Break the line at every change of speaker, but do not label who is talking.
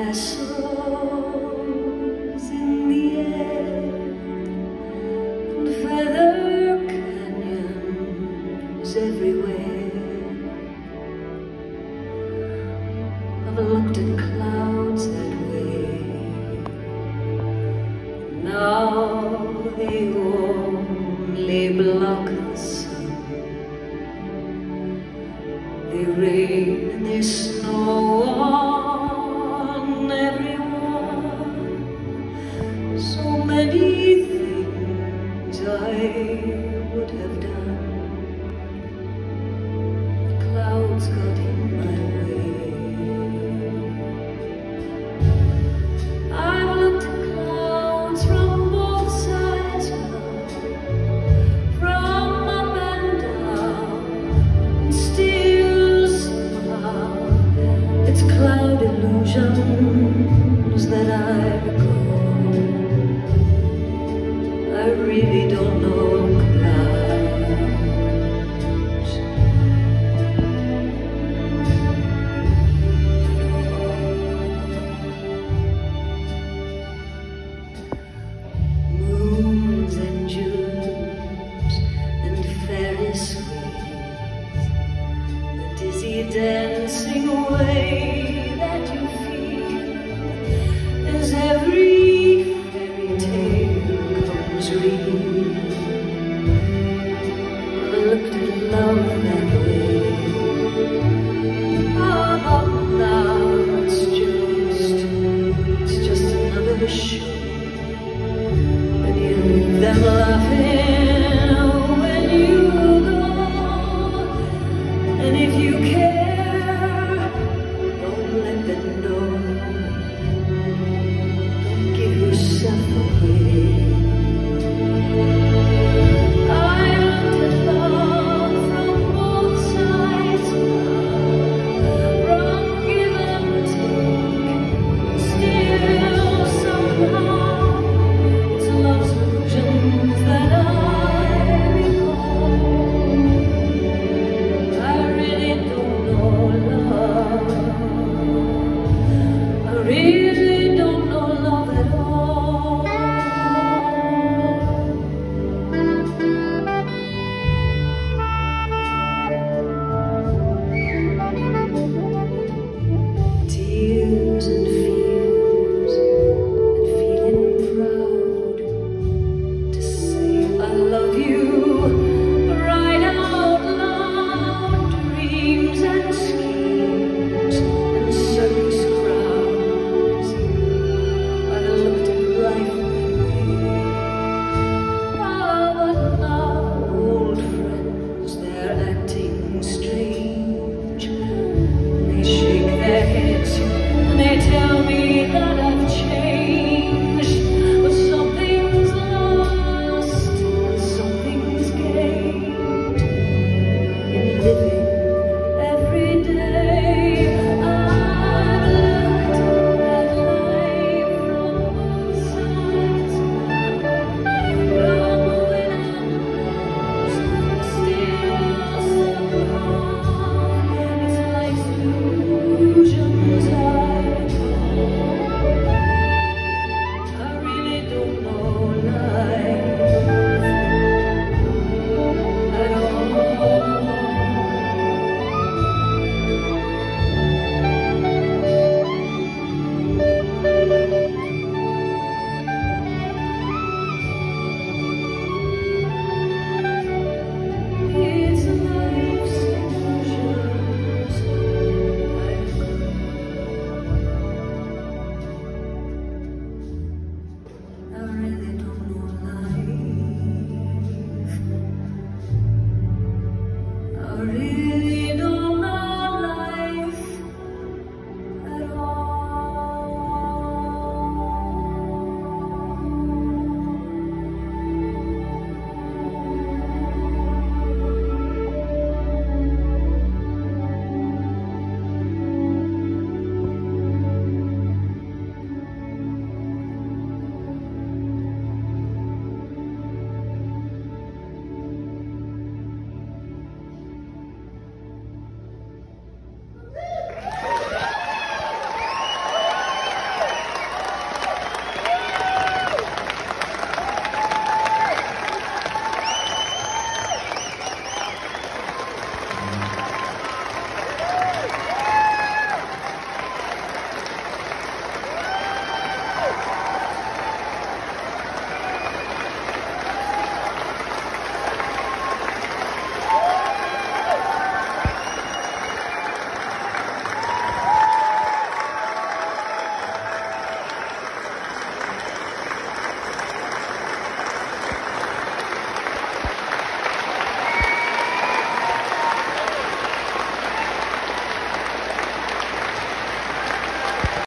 castles in the air and feather canyons everywhere. I've looked at clouds that way. Now they only block the sun. They rain and they snow on everyone. So many things I would have done. The clouds got in my way. I've looked at clouds from both sides now, from up and down, and still somehow it's cloud illusions that I recall. I really don't know clouds. Moons and Junes and Ferris wheels, the dizzy dancing way that you